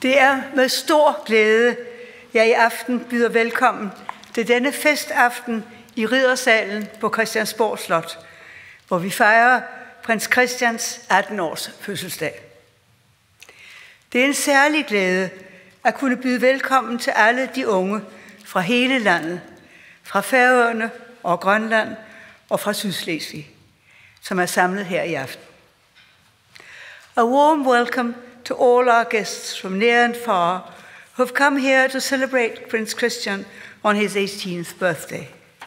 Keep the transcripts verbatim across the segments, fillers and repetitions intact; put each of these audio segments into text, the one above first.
Det er med stor glæde, jeg i aften byder velkommen til denne festaften i Riddersalen på Christiansborg Slot, hvor vi fejrer prins Christians atten års fødselsdag. Det er en særlig glæde at kunne byde velkommen til alle de unge fra hele landet, fra Færøerne og Grønland og fra Sydslesvig, som er samlet her i aften. A warm welcome to all our guests from near and far who have come here to celebrate Prince Christian on his eighteenth birthday.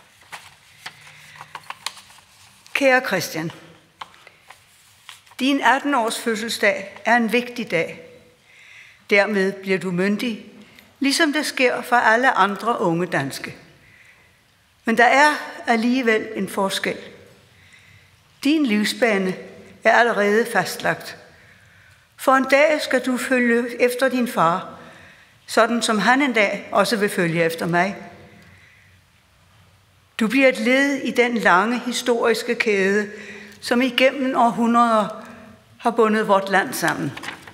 Kære Christian, din atten års fødselsdag er en vigtig dag. Dermed bliver du myndig, ligesom det sker for alle andre unge danske. Men der er alligevel en forskel. Din livsbane er allerede fastlagt. For en dag skal du følge efter din far, sådan som han en dag også vil følge efter mig. Du bliver et led i den lange historiske kæde, som igennem århundreder har bundet vort land sammen.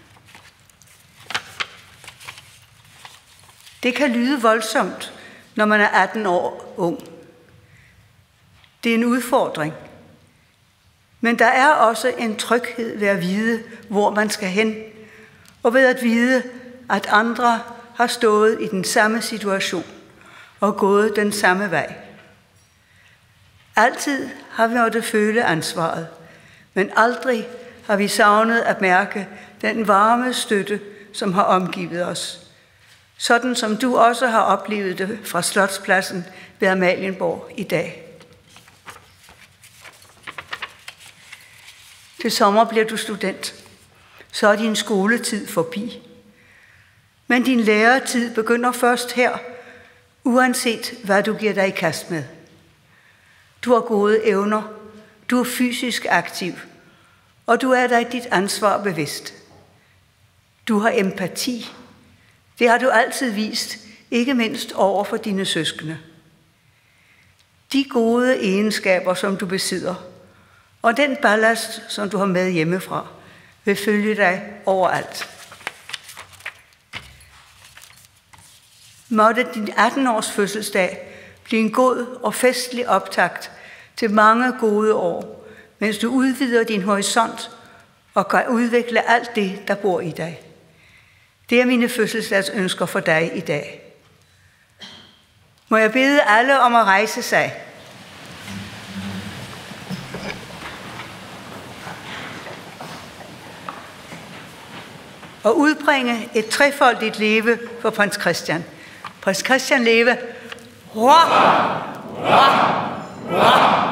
Det kan lyde voldsomt, når man er atten år ung. Det er en udfordring. Men der er også en tryghed ved at vide, hvor man skal hen, og ved at vide, at andre har stået i den samme situation og gået den samme vej. Altid har vi måttet føle ansvaret, men aldrig har vi savnet at mærke den varme støtte, som har omgivet os. Sådan som du også har oplevet det fra Slotspladsen ved Amalienborg i dag. Til sommer bliver du student. Så er din skoletid forbi. Men din læretid begynder først her, uanset hvad du giver dig i kast med. Du har gode evner, du er fysisk aktiv, og du er dig dit ansvar bevidst. Du har empati. Det har du altid vist, ikke mindst over for dine søskende. De gode egenskaber, som du besidder, og den ballast, som du har med hjemmefra, vil følge dig overalt. Måtte din atten års fødselsdag blive en god og festlig optakt til mange gode år, mens du udvider din horisont og kan udvikle alt det, der bor i dig. Det er mine fødselsdagsønsker for dig i dag. Må jeg bede alle om at rejse sig. Og udbringe et trefoldigt leve for prins Christian. Prins Christian leve. Hurra! Hurra! Hurra!